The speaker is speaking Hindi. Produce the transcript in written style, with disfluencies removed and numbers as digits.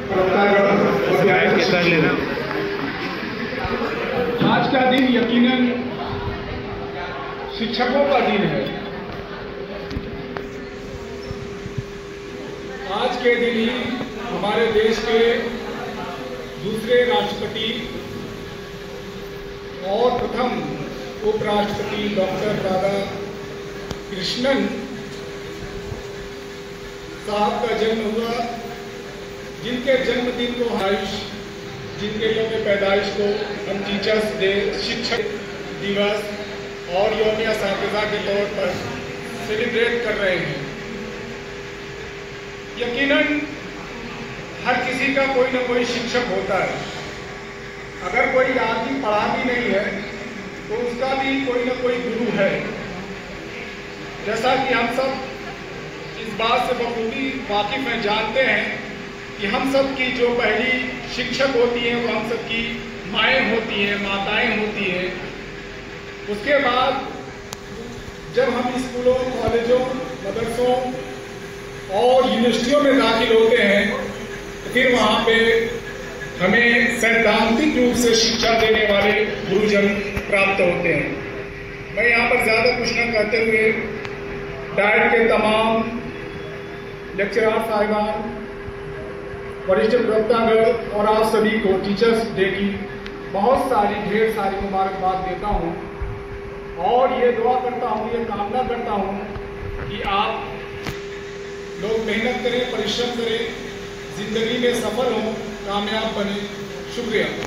आज का दिन यकीनन शिक्षकों का दिन है। आज के दिन ही हमारे देश के दूसरे राष्ट्रपति और प्रथम उपराष्ट्रपति डॉक्टर राधाकृष्णन साहब का जन्म हुआ, जिनके जन्मदिन को जिनके यौम पैदाइश को हम टीचर्स डे, शिक्षक दिवस और यौम असातिज़ा के तौर पर सेलिब्रेट कर रहे हैं। यकीनन हर किसी का कोई ना कोई शिक्षक होता है। अगर कोई आदमी पढ़ा भी नहीं है तो उसका भी कोई ना कोई गुरु है। जैसा कि हम सब इस बात से बखूबी वाकिफ हैं, जानते हैं कि हम सब की जो पहली शिक्षक होती हैं वो हम सब की माएँ होती हैं, माताएं होती हैं। उसके बाद जब हम स्कूलों, कॉलेजों, मदरसों और यूनिवर्सिटियों में दाखिल होते हैं तो फिर वहाँ पे हमें सैद्धांतिक रूप से शिक्षा देने वाले गुरुजन प्राप्त होते हैं। मैं यहाँ पर ज़्यादा कुछ न कहते हुए डाइट के तमाम लेक्चरार साहिबान, वरिष्ठ प्रवक्तागण और आप सभी को टीचर्स डे की ढेर सारी मुबारकबाद देता हूँ और ये दुआ करता हूँ, ये कामना करता हूँ कि आप लोग मेहनत करें, परिश्रम करें, जिंदगी में सफल हों, कामयाब बने। शुक्रिया।